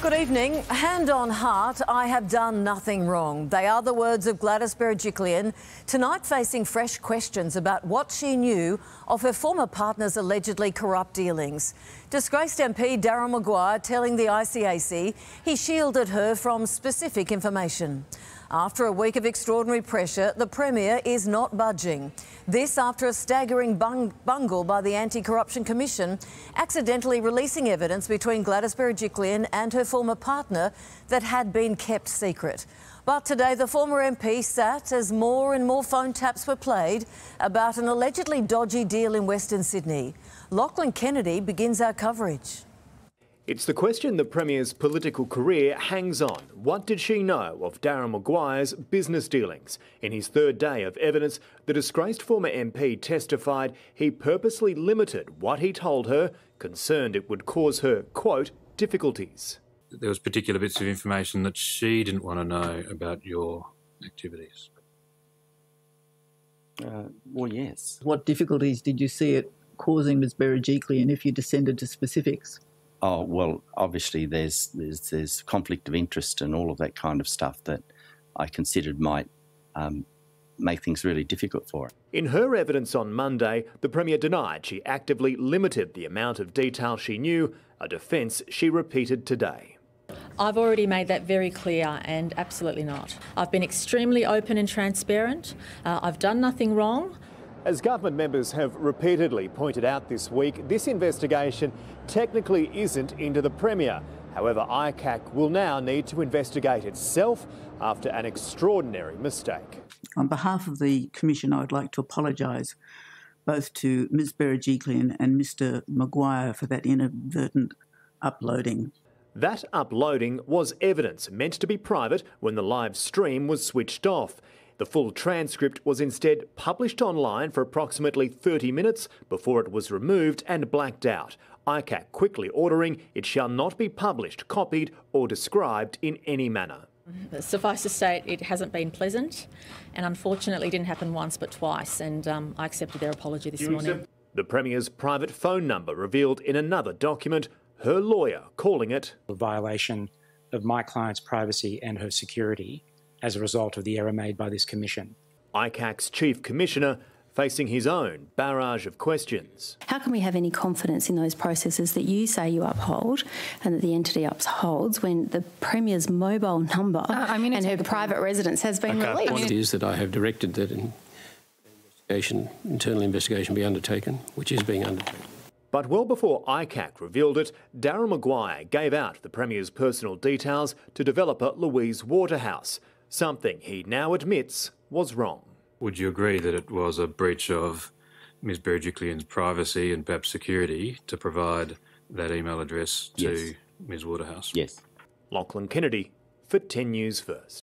Good evening. Hand on heart, I have done nothing wrong. They are the words of Gladys Berejiklian, tonight facing fresh questions about what she knew of her former partner's allegedly corrupt dealings. Disgraced MP Daryl Maguire telling the ICAC he shielded her from specific information. After a week of extraordinary pressure, the Premier is not budging. This after a staggering bungle by the Anti-Corruption Commission, accidentally releasing evidence between Gladys Berejiklian and her former partner that had been kept secret. But today the former MP sat as more and more phone taps were played about an allegedly dodgy deal in Western Sydney. Lachlan Kennedy begins our coverage. It's the question the Premier's political career hangs on. What did she know of Daryl Maguire's business dealings? In his third day of evidence, the disgraced former MP testified he purposely limited what he told her, concerned it would cause her, quote, difficulties. There was particular bits of information that she didn't want to know about your activities. Well, yes. What difficulties did you see it causing Ms Berejiklian if you descended to specifics? Oh, well, obviously there's conflict of interest and all of that kind of stuff that I considered might make things really difficult for her. In her evidence on Monday, the Premier denied she actively limited the amount of detail she knew, a defence she repeated today. I've already made that very clear, and absolutely not. I've been extremely open and transparent. I've done nothing wrong. As government members have repeatedly pointed out this week, this investigation technically isn't into the Premier. However, ICAC will now need to investigate itself after an extraordinary mistake. On behalf of the Commission, I would like to apologise both to Ms Berejiklian and Mr Maguire for that inadvertent uploading. That uploading was evidence meant to be private when the live stream was switched off. The full transcript was instead published online for approximately 30 minutes before it was removed and blacked out. ICAC quickly ordering it shall not be published, copied or described in any manner. Suffice to state, it hasn't been pleasant, and unfortunately it didn't happen once but twice, and I accepted their apology this morning. The Premier's private phone number revealed in another document, her lawyer calling it a violation of my client's privacy and her security as a result of the error made by this commission. ICAC's Chief Commissioner facing his own barrage of questions. How can we have any confidence in those processes that you say you uphold and that the entity upholds when the Premier's mobile number and her private residence has been released? What it is that I have directed that an internal investigation be undertaken, which is being undertaken. But well before ICAC revealed it, Daryl Maguire gave out the Premier's personal details to developer Louise Waterhouse, something he now admits was wrong. Would you agree that it was a breach of Ms Berejiklian's privacy and perhaps security to provide that email address to Ms Waterhouse? Yes. Lachlan Kennedy for 10 News First.